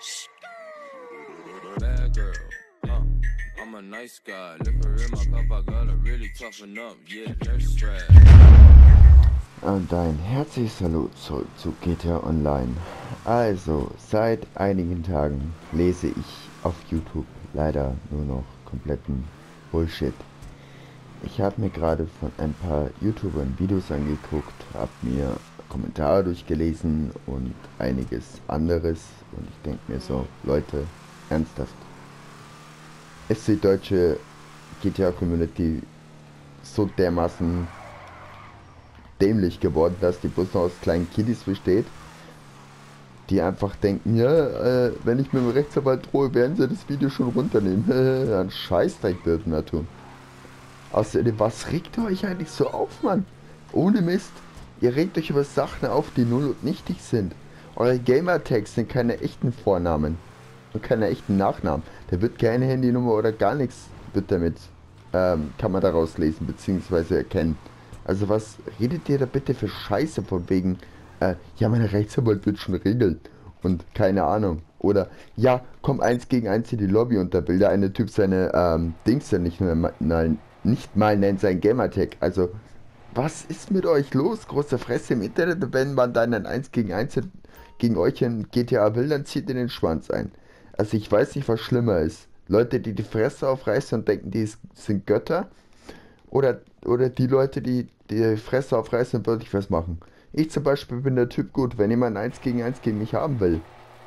Bad girl, I'm a nice guy. Liquor in my cup, I gotta really toughen up. Yeah, nurse strap. Und ein herzliches Hallo zurück zu GTA Online. Also, seit einigen Tagen lese ich auf YouTube leider nur noch kompletten Bullshit. Ich habe mir gerade von ein paar YouTubern Videos angeguckt, habe mir Kommentare durchgelesen und einiges anderes. Und ich denke mir so, Leute, ernsthaft. Ist die deutsche GTA-Community so dermaßen dämlich geworden, dass die bloß noch aus kleinen Kiddies besteht, die einfach denken, ja, wenn ich mit dem Rechtsanwalt drohe, werden sie das Video schon runternehmen. Ein Scheißdreck dürfen wir tun. Außerdem, was regt ihr euch eigentlich so auf, Mann? Ohne Mist. Ihr regt euch über Sachen auf, die null und nichtig sind. Eure Gamertags sind keine echten Vornamen und keine echten Nachnamen. Da wird keine Handynummer oder gar nichts wird damit, kann man daraus lesen bzw. erkennen. Also was redet ihr da bitte für Scheiße von wegen, ja, mein Rechtsanwalt wird schon regeln und keine Ahnung. Oder, ja, komm 1 gegen 1 in die Lobby und da will der eine Typ seine Dings dann nicht mal nennt, sein Gamertag. Also, was ist mit euch los? Große Fresse im Internet, wenn man dann ein 1 gegen 1 gegen euch in GTA will, dann zieht ihr den Schwanz ein. Also ich weiß nicht, was schlimmer ist. Leute, die die Fresse aufreißen und denken, die sind Götter. Oder die Leute, die die Fresse aufreißen und wirklich was machen. Ich zum Beispiel bin der Typ gut, wenn jemand 1 gegen 1 gegen mich haben will.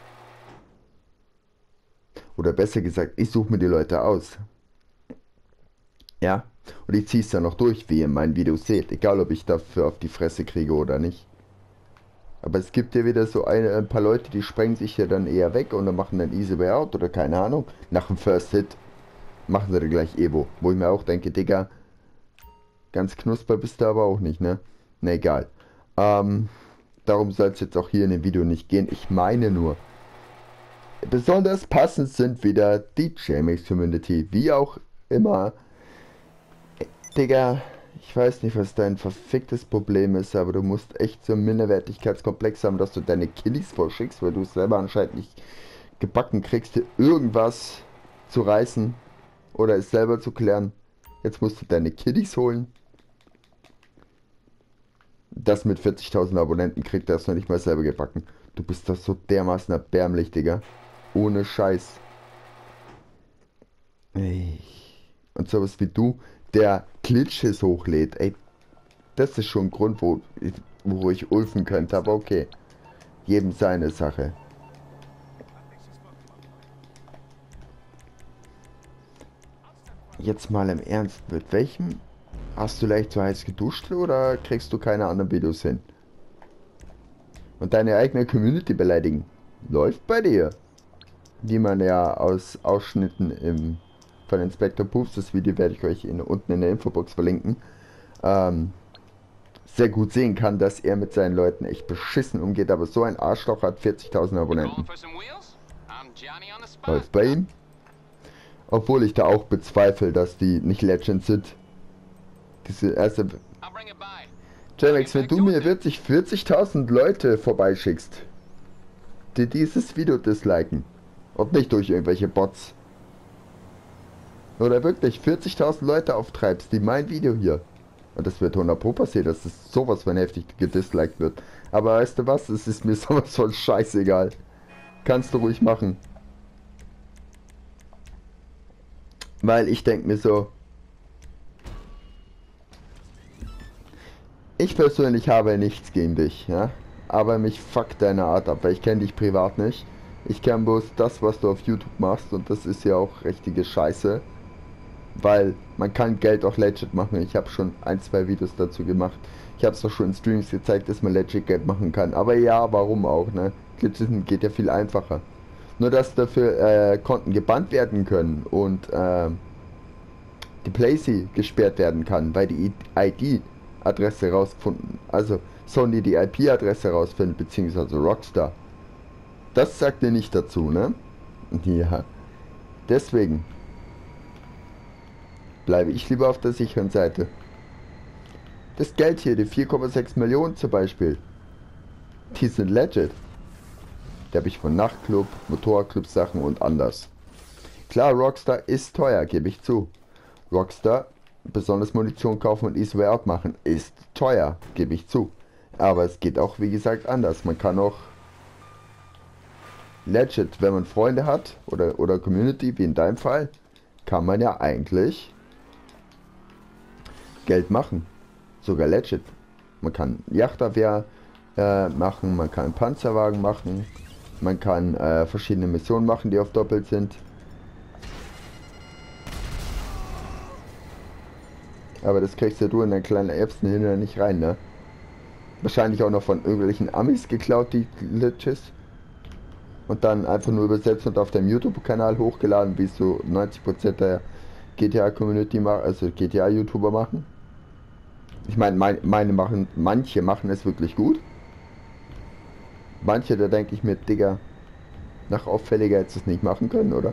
Oder besser gesagt, ich suche mir die Leute aus. Ja? Und ich ziehe es dann noch durch, wie ihr in meinen Videos seht. Egal, ob ich dafür auf die Fresse kriege oder nicht. Aber es gibt ja wieder so ein paar Leute, die sprengen sich ja dann eher weg und dann machen dann Easy Way Out oder keine Ahnung. Nach dem First Hit machen sie dann gleich Evo. Wo ich mir auch denke, Digga, ganz knusper bist du aber auch nicht, ne? Ne, egal. Darum soll es jetzt auch hier in dem Video nicht gehen. Ich meine nur, besonders passend sind wieder die JMax Community. Wie auch immer. Digga, ich weiß nicht, was dein verficktes Problem ist, aber du musst echt so einen Minderwertigkeitskomplex haben, dass du deine Killis vorschickst, weil du es selber anscheinend nicht gebacken kriegst, dir irgendwas zu reißen oder es selber zu klären. Jetzt musst du deine Kiddies holen. Das mit 40.000 Abonnenten kriegt er es noch nicht mal selber gebacken. Du bist doch so dermaßen erbärmlich, Digga. Ohne Scheiß. Ey. Und sowas wie du, der Glitches hochlädt. Ey, das ist schon ein Grund, wo ich ulfen könnte. Aber okay. Jedem seine Sache. Jetzt mal im Ernst, mit welchem hast du leicht so heiß geduscht oder kriegst du keine anderen Videos hin? Und deine eigene Community beleidigen. Läuft bei dir. Wie man ja aus Ausschnitten von Inspector Poofs, das Video werde ich euch unten in der Infobox verlinken, sehr gut sehen kann, dass er mit seinen Leuten echt beschissen umgeht, aber so ein Arschloch hat 40.000 Abonnenten. Läuft bei ihm? Obwohl ich da auch bezweifle, dass die nicht Legends sind. Diese erste... JMax, wenn du mir wirklich 40.000 Leute vorbeischickst, die dieses Video disliken, und nicht durch irgendwelche Bots, oder wirklich 40.000 Leute auftreibst, die mein Video hier, und das wird 100 Pro passieren, dass das sowas von heftig gedisliked wird. Aber weißt du was, es ist mir sowas von scheißegal. Kannst du ruhig machen. Weil ich denke mir so, ich persönlich habe nichts gegen dich, ja, aber mich fuckt deine Art ab, weil ich kenne dich privat nicht. Ich kenne bloß das, was du auf YouTube machst, und das ist ja auch richtige Scheiße. Weil man kann Geld auch legit machen. Ich habe schon 1-2 Videos dazu gemacht. Ich habe es doch schon in Streams gezeigt, dass man legit Geld machen kann. Aber ja, warum auch, ne? Glitchen geht ja viel einfacher. Nur dass dafür Konten gebannt werden können und die Playsee gesperrt werden kann, weil die ID-Adresse rausgefunden, also Sony die IP-Adresse rausfindet, beziehungsweise Rockstar. Das sagt ihr nicht dazu, ne? Ja. Deswegen bleibe ich lieber auf der sicheren Seite. Das Geld hier, die 4,6 Millionen zum Beispiel, die sind legit. Die habe ich von Nachtclub, Motorclub Sachen und anders. Klar, Rockstar ist teuer, gebe ich zu. Rockstar, besonders Munition kaufen und Easy Way Out machen, ist teuer, gebe ich zu. Aber es geht auch, wie gesagt, anders. Man kann auch legit, wenn man Freunde hat oder Community, wie in deinem Fall, kann man ja eigentlich Geld machen. Sogar legit. Man kann Yachtabwehr machen, man kann Panzerwagen machen, man kann verschiedene Missionen machen, die auf doppelt sind. Aber das kriegst ja du in deinen kleinen Epson hinterher nicht rein, ne? Wahrscheinlich auch noch von irgendwelchen Amis geklaut, die Glitches. Und dann einfach nur übersetzt und auf deinem YouTube-Kanal hochgeladen, wie es so 90% der GTA-Community machen, also GTA-YouTuber machen. Ich meine, manche machen es wirklich gut. Manche, da denke ich mir, Digga, nach auffälliger hättest du es nicht machen können, oder?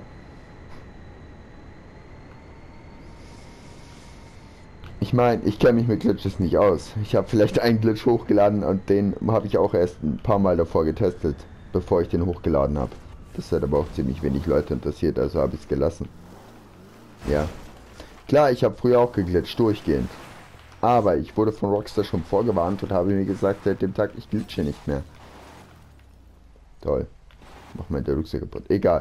Ich meine, ich kenne mich mit Glitches nicht aus. Ich habe vielleicht einen Glitch hochgeladen und den habe ich auch erst ein paar Mal davor getestet, bevor ich den hochgeladen habe. Das hat aber auch ziemlich wenig Leute interessiert, also habe ich es gelassen. Ja. Klar, ich habe früher auch geglitscht, durchgehend. Aber ich wurde von Rockstar schon vorgewarnt und habe mir gesagt, seit dem Tag, ich glitsche nicht mehr. Toll. Mach mal der Rucksack kaputt. Egal.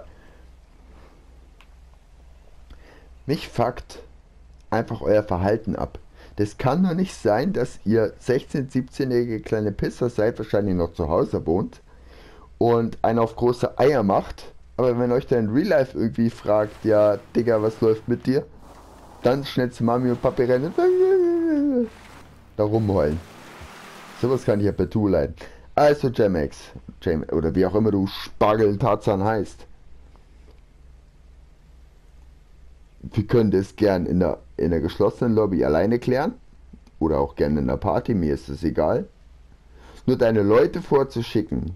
Mich fuckt einfach euer Verhalten ab. Das kann doch nicht sein, dass ihr 16-, 17-jährige kleine Pisser seid, wahrscheinlich noch zu Hause wohnt und einen auf große Eier macht. Aber wenn euch dann in Real Life irgendwie fragt, ja, Digga, was läuft mit dir? Dann schnell zu Mami und Papi rennen und da rumheulen. Sowas kann ich ja per Tu leiden. Also Jamex, oder wie auch immer du Spargel Tarzan heißt. Wir können das gern in der geschlossenen Lobby alleine klären. Oder auch gerne in der Party, mir ist es egal. Nur deine Leute vorzuschicken,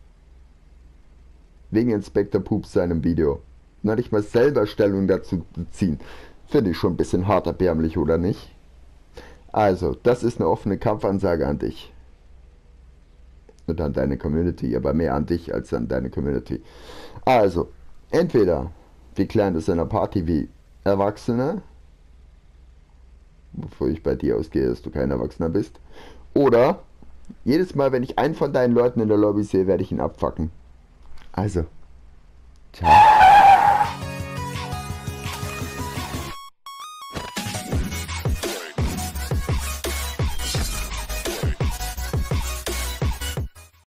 wegen Inspector Poops seinem Video, noch nicht mal selber Stellung dazu beziehen, finde ich schon ein bisschen hart erbärmlich, oder nicht? Also, das ist eine offene Kampfansage an dich. Und an deine Community, aber mehr an dich als an deine Community. Also, entweder wir klären das in einer Party wie Erwachsene, wofür ich bei dir ausgehe, dass du kein Erwachsener bist, oder jedes Mal, wenn ich einen von deinen Leuten in der Lobby sehe, werde ich ihn abfacken. Also, ciao.